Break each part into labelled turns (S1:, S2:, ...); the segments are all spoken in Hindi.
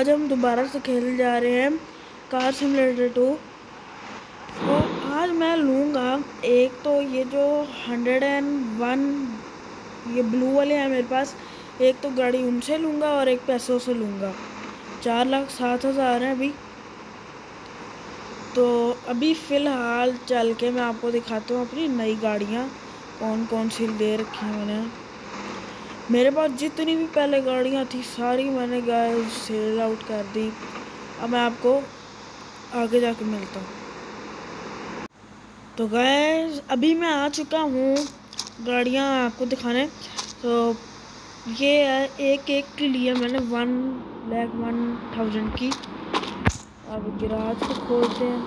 S1: आज हम दोबारा से खेलने जा रहे हैं कार सिमुलेटर 2। तो आज मैं लूँगा एक तो ये जो 101 ये ब्लू वाले हैं मेरे पास, एक तो गाड़ी उनसे लूँगा और एक पैसों से लूँगा। 4,07,000 हैं अभी। तो अभी फ़िलहाल चल के मैं आपको दिखाता हूँ अपनी नई गाड़ियाँ कौन कौन सी ले रखी हैं मैंने। मेरे पास जितनी भी पहले गाड़ियाँ थी सारी मैंने गाइस सेल आउट कर दी। अब मैं आपको आगे जाके मिलता हूँ। तो गाइस अभी मैं आ चुका हूँ गाड़ियाँ आपको दिखाने। तो ये है एक के लिए मैंने 1,01,000 की। अब गिराज को खोलते हैं।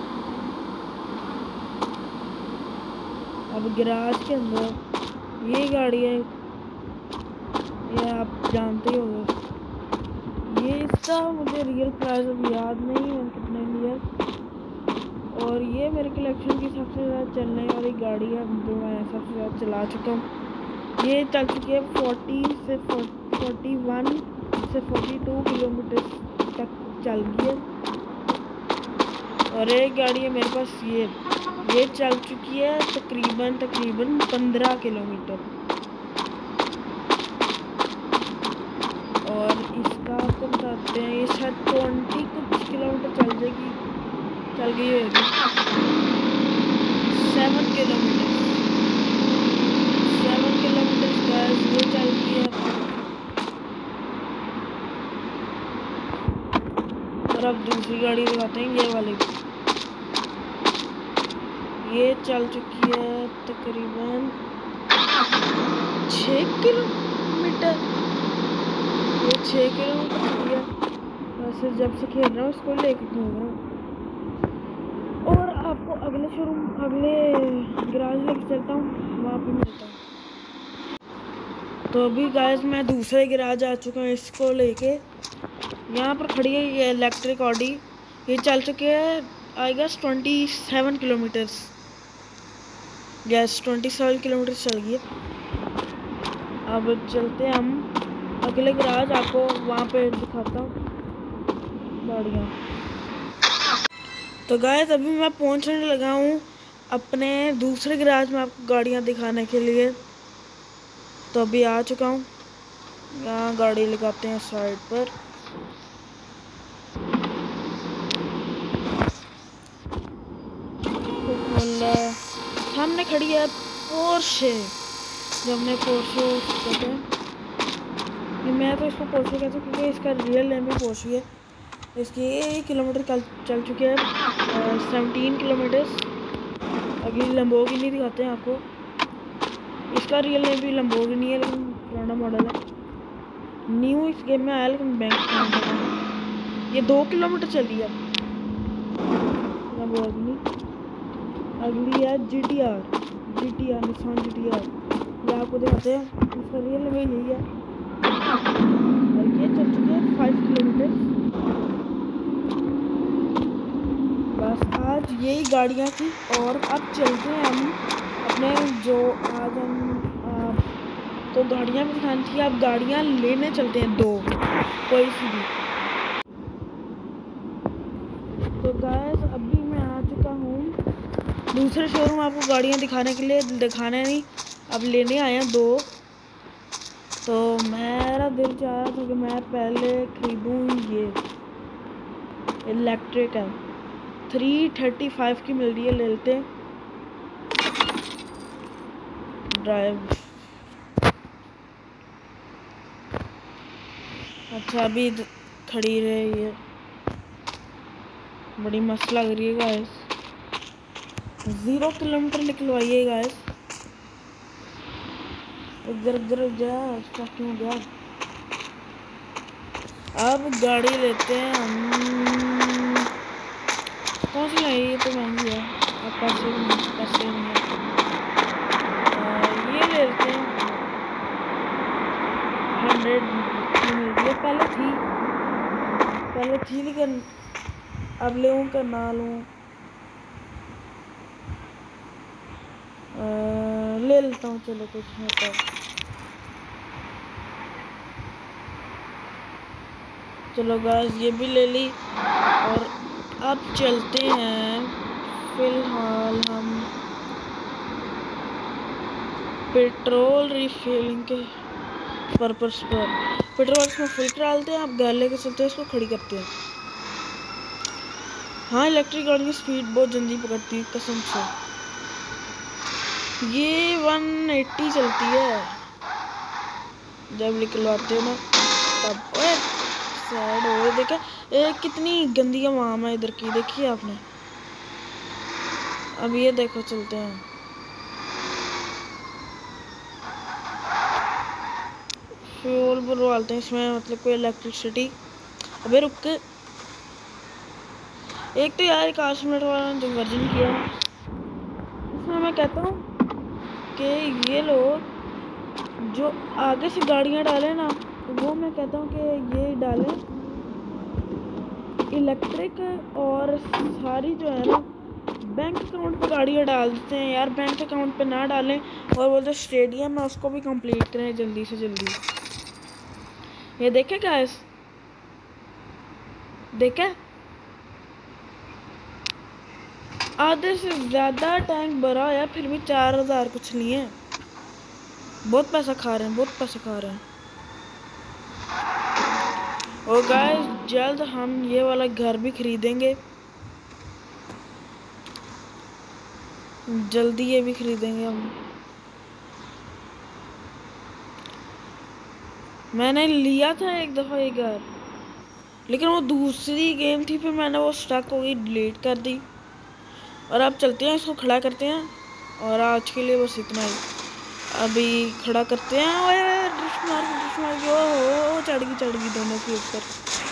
S1: अब गिराज के अंदर ये गाड़ी है, ये आप जानते ही होंगे। ये इसका मुझे रियल प्राइस अब याद नहीं है कितने लिया, और ये मेरे कलेक्शन की सबसे ज़्यादा चलने वाली गाड़ी है जो मैं सबसे ज़्यादा चला चुका हूँ। ये चल चुकी है 41 से 42 किलोमीटर तक चल गई है। और एक गाड़ी है मेरे पास, ये चल चुकी है तकरीबन 15 किलोमीटर। और इसका आपको बताते हैं ये शायद 20 कुछ किलोमीटर चल गई होगी। 7 किलोमीटर ये चल गई है। और अब दूसरी गाड़ी दिखाते हैं, ये वाली। ये चल चुकी है तकरीबन 6 किलोमीटर। ये 6 किलोमीटर चली है। वैसे जब से खेल रहा हूँ इसको लेके घूम रहा हूँ। और आपको अगले गैराज लेके चलता हूँ, वहाँ पे मिलता हूँ। तो अभी गाइस मैं दूसरे गैराज आ चुका हूँ इसको लेके। यहाँ पर खड़ी है ये इलेक्ट्रिक ऑडी। ये चल चुके हैं I guess 27 kilometres. Guess 27 kilometre चल गई है। अब चलते हैं हम अगले गैराज, आपको वहाँ पे दिखाता हूँ गाड़ियाँ। तो गाइस अभी मैं पहुँचने लगा हूँ अपने दूसरे गैराज में आपको गाड़ियाँ दिखाने के लिए। तो अभी आ चुका हूँ। यहाँ गाड़ी लगाते हैं साइड पर। सामने खड़ी है पोर्शे। जब मैं पोर्शे कहते हैं, मैं तो इसको पोर्शे कहता हूँ क्योंकि इसका रियल नेम भी पोर्शे है। इसकी किलोमीटर चल चुके हैं 17 किलोमीटर। अगली लंबोर्गिनी दिखाते हैं आपको। इसका रियल नेम भी लंबोर्गिनी है लेकिन पुराना मॉडल है। न्यू इस गेम में आया लेकिन बैंक ये 2 किलोमीटर चली है लंबोर्गिनी। अगली है GTR निसान GTR। ये आपको दिखाते हैं, इसका रियल नेम यही है। और ये चल चुकी है 5 किलोमीटर। बस आज यही गाड़ियाँ थी। और अब चलते हैं हम अपने जो आज हम तो गाड़ियाँ भी दिखानी थी, अब गाड़ियाँ लेने चलते हैं 2 कोई सी भी। तो गाइस अभी मैं आ चुका हूँ दूसरे शोरूम। आपको गाड़ियाँ दिखाने के लिए नहीं, अब लेने आए हैं 2। तो मेरा दिल चाह रहा था कि मैं पहले खरीदूँ ये इलेक्ट्रिक है, 335 की मिल रही है, ले लेते हैं। ड्राइव अच्छा अभी खड़ी रही है, बड़ी मस्त लग रही है गाइस। 0 kilometre निकलवाइए guys. इधर जा क्यों गया। अब गाड़ी लेते हैं हम, कौन सी लाई, ये तो महंगी है। अब पैसे नहीं है। ये ले लेते हैं 100 की मिल रही है। पहले थी लेकिन अब लूँ कि ना लूँ। ले लेता हूँ, चलो कुछ नहीं होता। चलो गाइस ये भी ले ली और अब चलते हैं फिलहाल हम पेट्रोल रिफिलिंग के पर्पस पर पेट्रोल इसमें फुल डालते हैं। अब गाड़ी लेके चलते हैं, इसको खड़ी करते हैं। हाँ इलेक्ट्रिक गाड़ी की स्पीड बहुत जल्दी पकड़ती है कसम से। ये 180 चलती है जब निकलवाते हो ना तब। ओए सैड हो देखा कितनी गंदी आवाम है इधर की, देखिए आपने। अब ये देखो चलते हैं। फ्यूल भरवाते हैं इसमें, मतलब कोई इलेक्ट्रिसिटी। अबे रुक के, एक तो यार कार सिमुलेटर वाला जो वर्जन किया है इसमें मैं कहता हूँ कि ये लोग जो आगे से गाड़ियाँ डालें ना, वो मैं कहता हूँ कि ये डालें इलेक्ट्रिक। और सारी जो है ना बैंक अकाउंट पे गाड़ियाँ डाल देते हैं यार, बैंक अकाउंट पे ना डालें। और वो जो स्टेडियम है उसको भी कंप्लीट करें जल्दी से जल्दी। ये देखे गाइस, देखे आधे से ज़्यादा टैंक भरा है फिर भी 4000 कुछ नहीं है। बहुत पैसा खा रहे हैं, बहुत पैसा खा रहे हैं। और गाइस जल्द हम ये वाला घर भी खरीदेंगे, जल्दी ये भी खरीदेंगे हम। मैंने लिया था एक दफ़ा ये घर, लेकिन वो दूसरी गेम थी, फिर मैंने वो स्टक हो गई, डिलीट कर दी। और अब चलते हैं, इसको खड़ा करते हैं। और आज के लिए बस इतना ही, अभी खड़ा करते हैं। ओए ड्रिफ्ट मार के ओ चढ़ गई दोनों के ऊपर।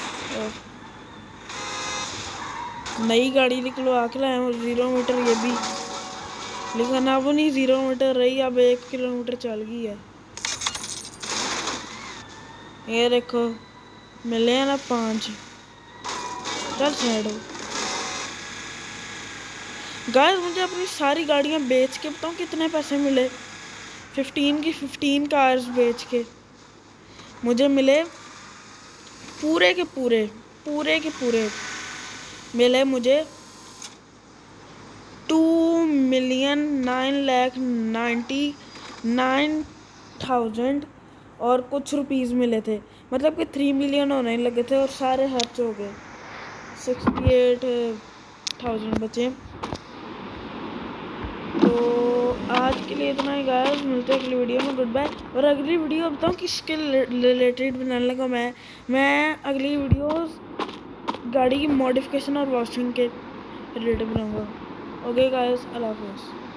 S1: नई गाड़ी निकलवा के लाए हैं 0 मीटर ये भी, लेकिन अब नहीं 0 मीटर रही, अब 1 किलोमीटर चल गई है। ये देखो मिले हैं ना 5। चल साइड हो। गाइस मुझे अपनी सारी गाड़ियाँ बेच के बताऊँ कितने पैसे मिले। 15 की 15 कार्स बेच के मुझे मिले पूरे के पूरे मिले मुझे 2,09,99,000 और कुछ रुपीज़ मिले थे, मतलब कि 3 मिलियन होने लगे थे और सारे खर्च हो गए। 68,000 बचे। तो आज के लिए इतना ही गाइस, मिलते हैं अगली वीडियो में। Good bye. और अगली वीडियो बताऊँ किसके रिलेटेड बनाने लगा मैं अगली वीडियोस गाड़ी की मॉडिफिकेशन और वॉशिंग के रिलेटेड बनाऊँगा। ओके गाइस, अल्लाह हाफ़िज़।